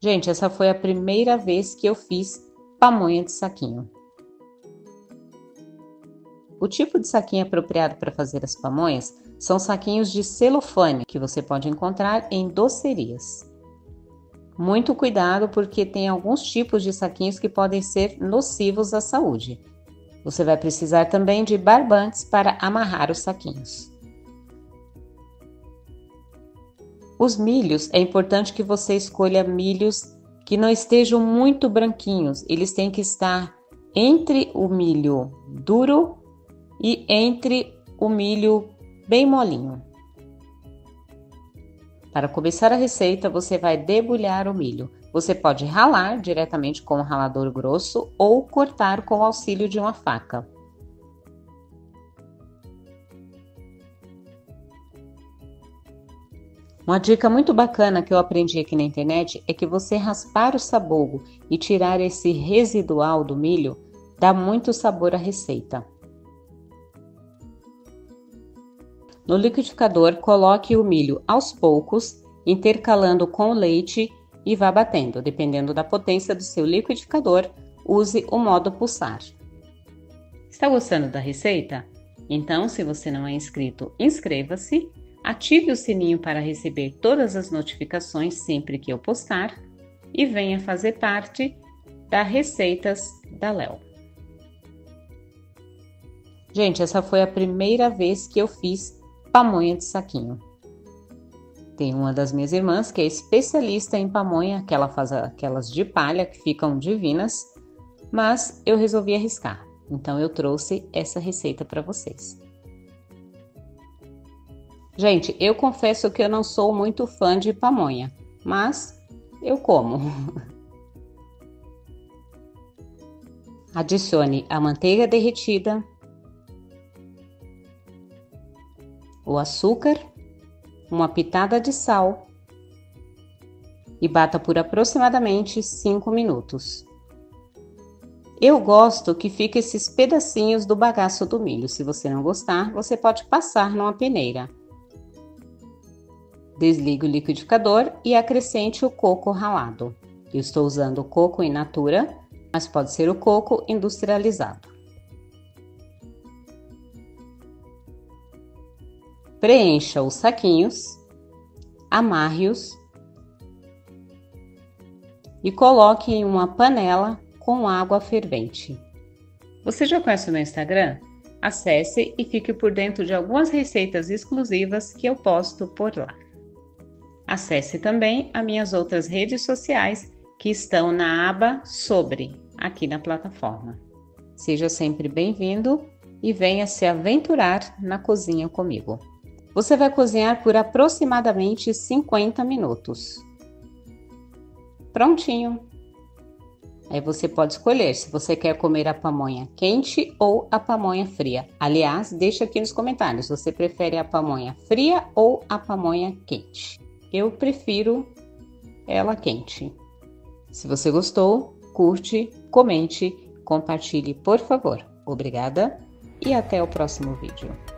Gente, essa foi a primeira vez que eu fiz pamonha de saquinho. O tipo de saquinho apropriado para fazer as pamonhas são saquinhos de celofane, que você pode encontrar em docerias. Muito cuidado, porque tem alguns tipos de saquinhos que podem ser nocivos à saúde. Você vai precisar também de barbantes para amarrar os saquinhos. Os milhos, é importante que você escolha milhos que não estejam muito branquinhos. Eles têm que estar entre o milho duro e entre o milho bem molinho. Para começar a receita, você vai debulhar o milho. Você pode ralar diretamente com um ralador grosso ou cortar com o auxílio de uma faca. Uma dica muito bacana que eu aprendi aqui na internet é que você raspar o sabugo e tirar esse residual do milho dá muito sabor à receita. No liquidificador, coloque o milho aos poucos, intercalando com o leite e vá batendo. Dependendo da potência do seu liquidificador, use o modo pulsar. Está gostando da receita? Então, se você não é inscrito, inscreva-se. Ative o sininho para receber todas as notificações sempre que eu postar e venha fazer parte das receitas da Léo. Gente, essa foi a primeira vez que eu fiz pamonha de saquinho. Tem uma das minhas irmãs que é especialista em pamonha, que ela faz aquelas de palha que ficam divinas, mas eu resolvi arriscar. Então eu trouxe essa receita para vocês. Gente, eu confesso que eu não sou muito fã de pamonha, mas eu como. Adicione a manteiga derretida, o açúcar, uma pitada de sal e bata por aproximadamente 5 minutos. Eu gosto que fique esses pedacinhos do bagaço do milho. Se você não gostar, você pode passar numa peneira. Desligue o liquidificador e acrescente o coco ralado. Eu estou usando o coco in natura, mas pode ser o coco industrializado. Preencha os saquinhos, amarre-os e coloque em uma panela com água fervente. Você já conhece o meu Instagram? Acesse e fique por dentro de algumas receitas exclusivas que eu posto por lá. Acesse também as minhas outras redes sociais que estão na aba Sobre, aqui na plataforma. Seja sempre bem-vindo e venha se aventurar na cozinha comigo. Você vai cozinhar por aproximadamente 50 minutos. Prontinho! Aí você pode escolher se você quer comer a pamonha quente ou a pamonha fria. Aliás, deixa aqui nos comentários, você prefere a pamonha fria ou a pamonha quente? Eu prefiro ela quente. Se você gostou, curte, comente, compartilhe, por favor. Obrigada e até o próximo vídeo.